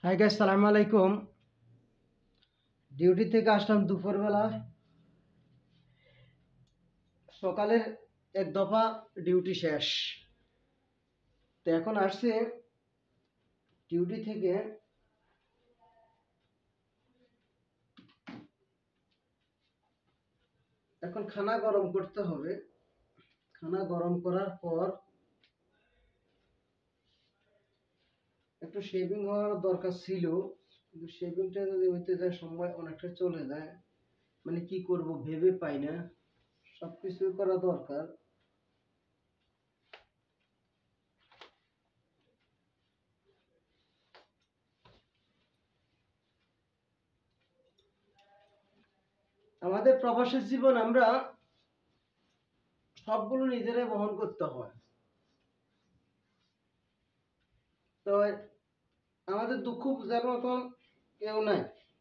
Hi guys, সালাম আলাইকুম। Duty থেকে আসলাম দুপুরবেলা। সকালের এক দফা ডিউটি শেষ। তো এখন আসছে ডিউটি থেকে এখন খানা গরম করতে হবে। খানা গরম করার পর একটু শেভিং হওয়ার দরকার ছিল, কিন্তু শেভিংটা যদি হইতে যায় সময় অনেকটা চলে যায়। মানে কি করব ভেবে পাই না, সবকিছু করা দরকার। আমাদের প্রবাসী জীবন আমরা সবগুলো নিজেরাই বহন করতে হয়। তো আমাদের দুঃখ বোঝার মতন কেউ নাই।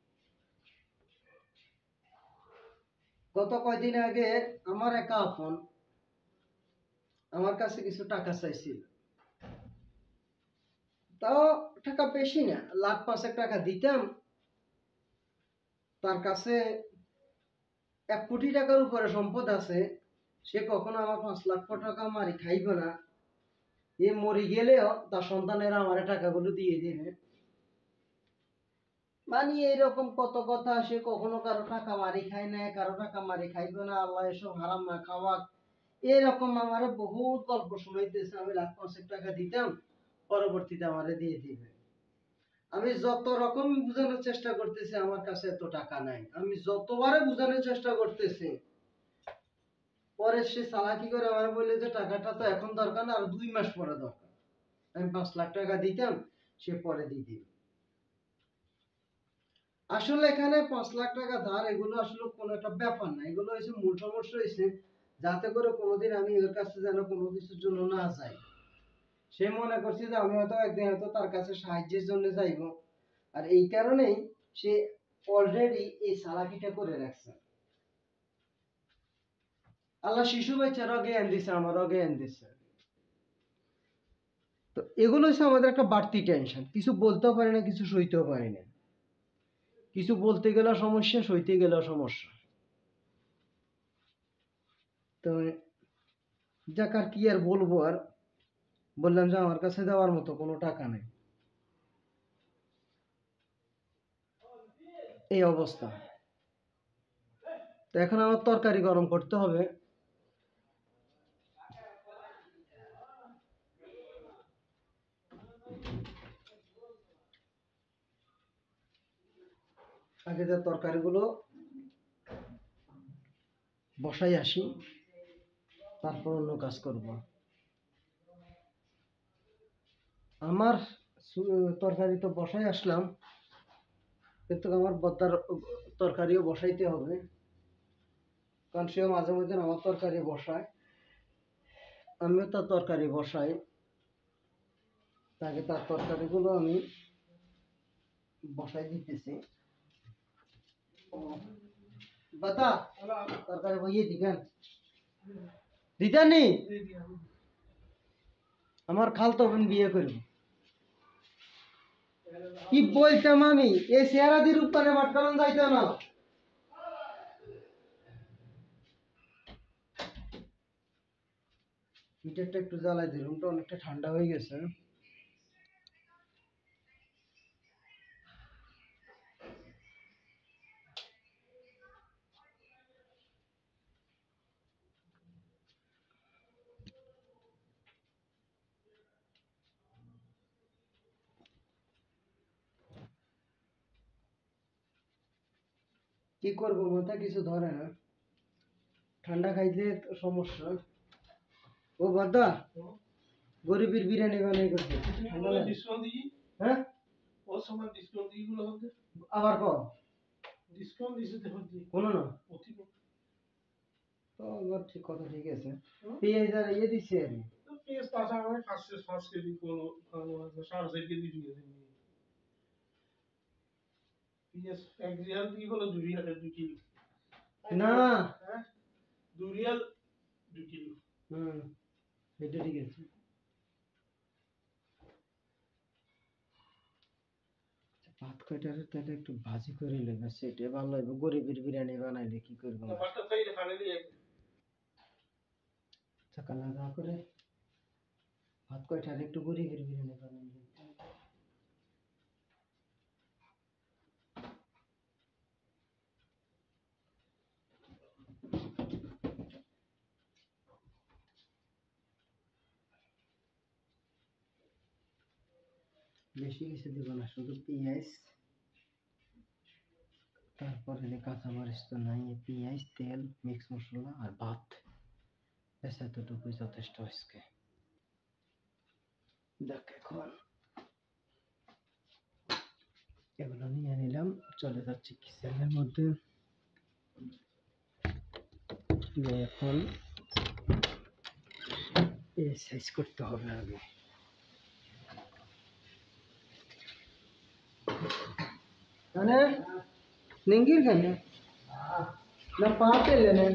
গত কয়দিন আগে আমার একা আপন আমার কাছে কিছু টাকা চাইছিল। তাও টাকা বেশি না, লাখ পাঁচেক টাকা দিতাম। তার কাছে 1 কোটি টাকার উপরে সম্পদ আছে। সে কখনো আমার 5 লাখ টাকা মারি খাইবে না। এ মরে গেলেও তার সন্তানেরা আমার টাকাগুলো দিয়ে দেবে। মানে এইরকম কত কথা। সে কখনো কারো টাকা মারি খায় না, কারো টাকা মারি খাইবে না, আল্লাহ এসব হারাম না খাওয়া। এরকম আমার বহুত গল্প শুনাইতেছে। আমি লাখ পাঁচেক টাকা দিতাম, পরবর্তীতে আমারে দিয়ে দিবে। আমি যত রকম বোঝানোর চেষ্টা করতেছি আমার কাছে এত টাকা নাই। আমি যতবারে বোঝানোর চেষ্টা করতেছি, পরে সে চালাকি করে আমার বললে যে টাকাটা তো এখন দরকার না, আর 2 মাস পরে দরকার। আমি 5 লাখ টাকা দিতাম, সে পরে দিয়ে দিবে। আসলে এখানে 5 লাখ টাকা ধার এগুলো আসলে কোনো একটা ব্যাপার না। এগুলো হচ্ছে মূল সমস্যা হয়েছে যাতে করে কোনোদিন আমি ওর কাছে যেন কোনো কিছুর জন্য না যাই। সে মনে করছে যে আমি হয়তো একদিন হয়তো তার কাছে সাহায্যের জন্য যাইব, আর এই কারণেই সে অলরেডি এই চালাকিটা করে রাখছে। আল্লাহ শিশু বাচ্চারও জ্ঞান দিছে, আমারও জ্ঞান দিছে। তো এগুলো হচ্ছে আমাদের একটা বাড়তি টেনশন। কিছু বলতেও পারি না, কিছু সইতেও পারি না। কিছু বলতে গেলেও সমস্যা, সইতে গেলেও সমস্যা। তো যাক, আর কি আর বলবো। আর বললাম যে আমার কাছে দেওয়ার মতো কোনো টাকা নেই, এই অবস্থা। তো এখন আমার তরকারি গরম করতে হবে। আগে যে তরকারিগুলো বসাই আসি, তারপর অন্য কাজ করব। আমার তরকারি তো বসাই আসলাম, কিন্তু আমার বদ্দার তরকারিও বসাইতে হবে। কারণ সেও মাঝে মধ্যে আমার তরকারি বসায়, আমিও তার তরকারি বসাই। তাকে তার তরকারিগুলো আমি বসাই দিতেছি। বাতা তরকারি বইয়ে দিবেন, দিতেনি। আমার খালতো বোন বিয়ে করবি। কি বলতাম আমি, এই চেহারাদির উপরে বাটকালন যাইতো না। হিটারটা একটু জ্বালাই দিই, রুমটা অনেকটা ঠান্ডা হয়ে গেছে। কি করবো, মাথা কিছু ধরে না। ঠান্ডা খাইলে তো সমস্যা। ও বাদা, গরিবের বিরিয়ানি বানাই করছে। হ্যাঁ, আবার কো কোনো না। তো এবার ঠিক কথা, ঠিক আছে। পেঁয়াজ আর ইয়ে দিচ্ছে আর না। হুম, এটা ঠিক আছে। ভাত কয়টারে তাহলে একটু ভাজি করে লইবা, সেটা ভালো হইব। গরিবের বিরিয়ানি বানাইলে কি করব না। সকালে না করে ভাত কয়টারে একটু গরিবের বিরিয়ানি বানাইলে। বেশি কিছু দিব না, শুধু পেঁয়াজ, তারপরে কাঁচামরিচ তো নাই, পেঁয়াজ, তেল, মিক্স মশলা আর ভাত, ব্যাস এতটুকুই যথেষ্ট আজকে। দেখ এখন এগুলো নিয়ে নিলাম, চলে যাচ্ছি কিচেনের মধ্যে। এখন সাইজ করতে হবে আগে। মানে নিঙ্গির কেন না পাতে লেনে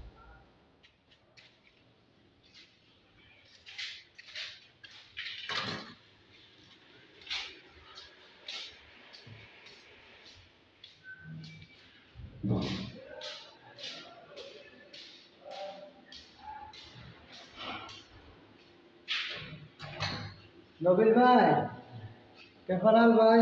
নবীল ভাই, কেমন হাল ভাই?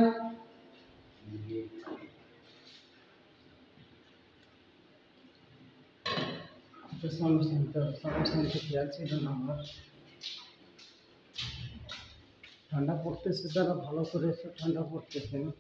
ঠান্ডা পড়তেছে, তারা ভালো করে ঠান্ডা পড়তেছে না।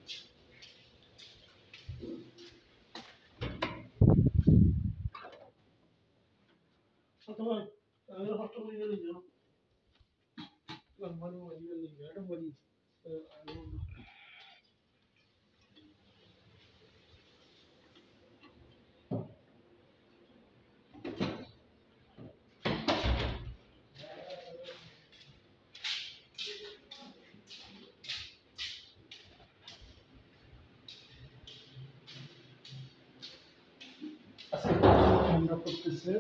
ঠান্ডা পড়তেছে,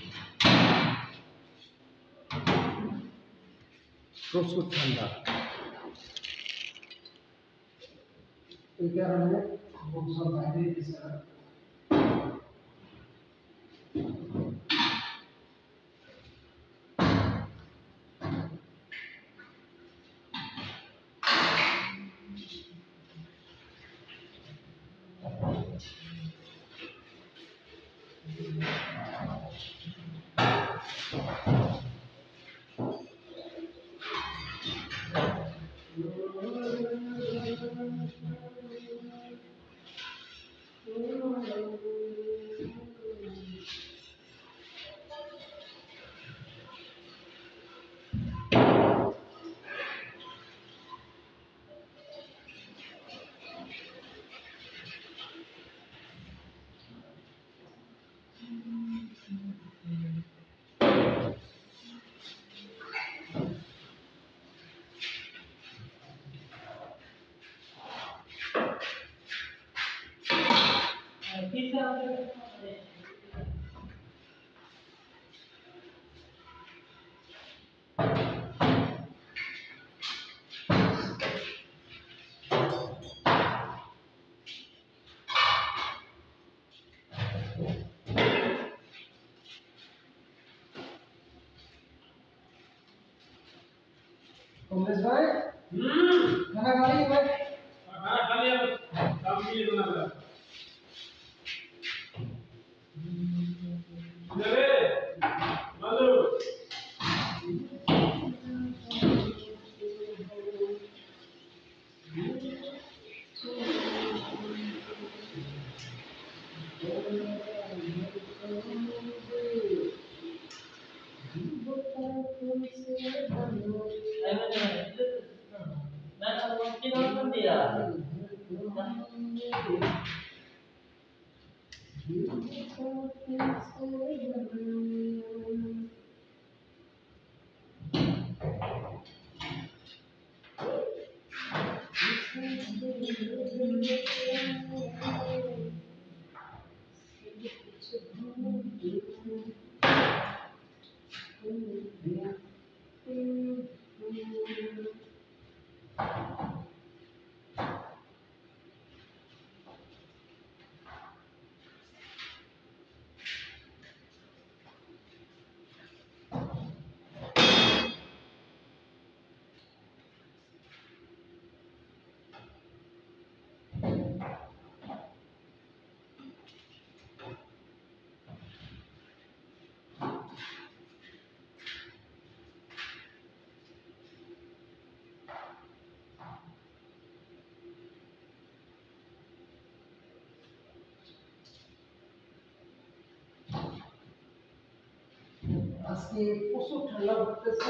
প্রচুর ঠান্ডা। এই কারণে লোকজন বাইরে দিচ্ছে না। कमलेश भाई, खाना खा लिए भाई? खाना खा लिया, काम के लिए बना था। इधर मालू আজকে প্রচুর ঠান্ডা পড়তেছে।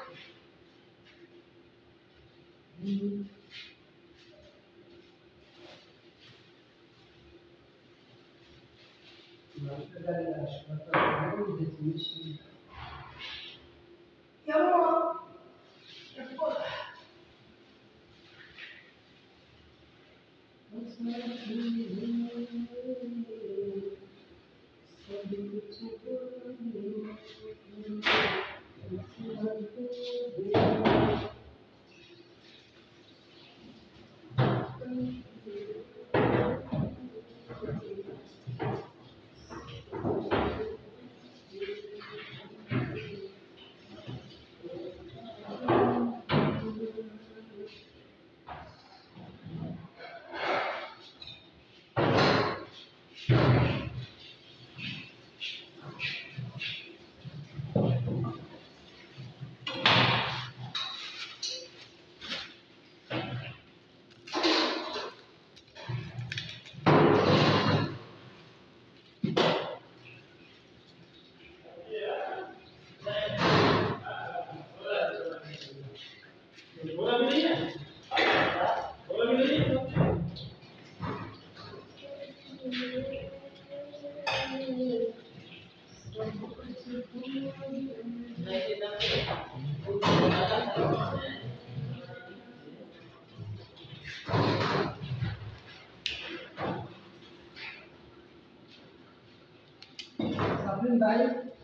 সাবরিন ভাই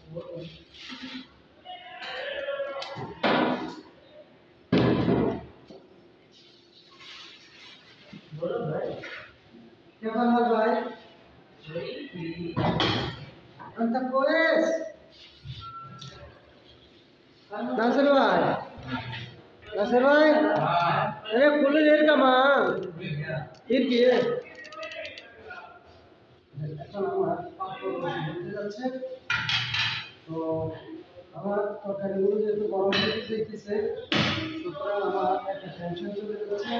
কেমন হাল ভাই? अंत कोएस नासिर भाई अरे फुल रेट का मां फिर কি এখন আমার পাত্র বলতে যাচ্ছে তো আমার তরকারিগুলো যেহেতু গরম হতে দেখতেছে সুতরাং আমার একটা টেনশন চলে যাচ্ছে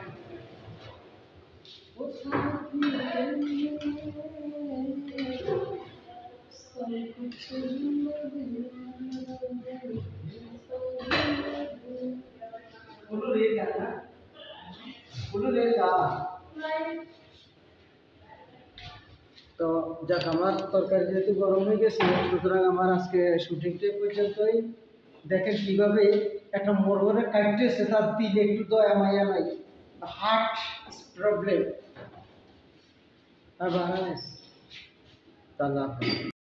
তো যাক আমার তরকারি যেহেতু গরম হয়ে গেছে সুতরাং আমার আজকে শুটিংটা পর্যন্তই দেখেন কিভাবে একটা মোড়রে কাটতেছে তার দিলে একটু দয়া মায়া নাই হার্ট প্রবলেম আর বানাস তালা